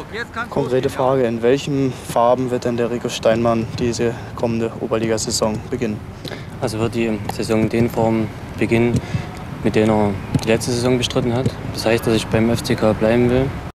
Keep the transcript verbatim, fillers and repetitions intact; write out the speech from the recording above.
Konkrete Frage, in welchen Farben wird denn der Rico Steinmann diese kommende Oberligasaison beginnen? Also wird die Saison in den Formen beginnen, mit denen er die letzte Saison bestritten hat. Das heißt, dass ich beim F C K bleiben will.